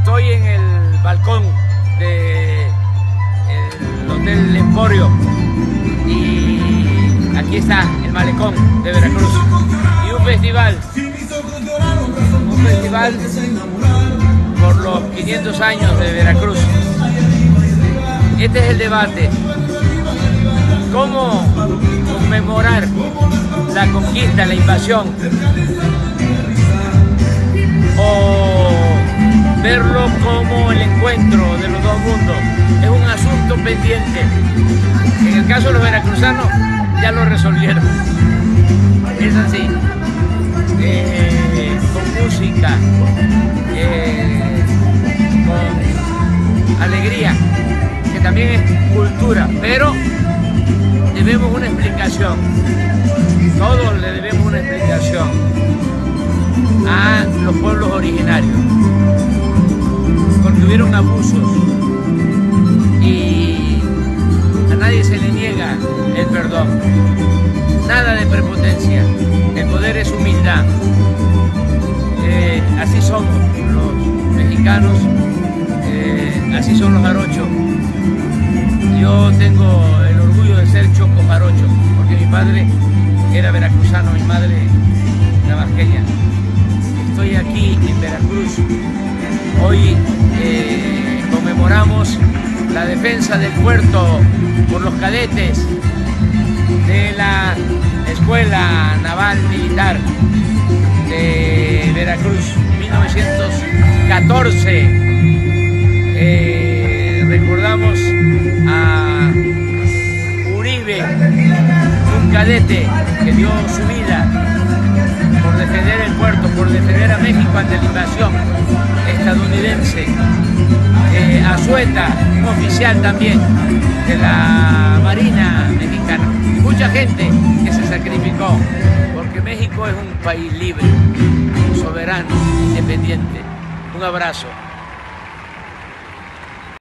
Estoy en el balcón del Hotel Emporio y aquí está el malecón de Veracruz y un festival por los 500 años de Veracruz. Este es el debate: ¿cómo conmemorar la conquista, la invasión? O verlo como el encuentro de los dos mundos. Es un asunto pendiente. En el caso de los veracruzanos ya lo resolvieron. Es así. Con música, con alegría, que también es cultura, pero debemos una explicación. Todos le debemos una explicación a los pueblos originarios, porque hubieron abusos y a nadie se le niega el perdón. Nada de prepotencia, el poder es humildad. Así somos los mexicanos, así son los jarochos. Yo tengo el orgullo de ser choco jarocho, porque mi padre era veracruzano, mi madre tabasqueña. Estoy aquí en Veracruz. Hoy conmemoramos la defensa del puerto por los cadetes de la Escuela Naval Militar de Veracruz, 1914. Recordamos a Uribe, un cadete que dio su vida por defender el puerto, por defender a México ante la invasión estadounidense. Azueta, un oficial también de la Marina mexicana. Y mucha gente que se sacrificó, porque México es un país libre, soberano, independiente. Un abrazo.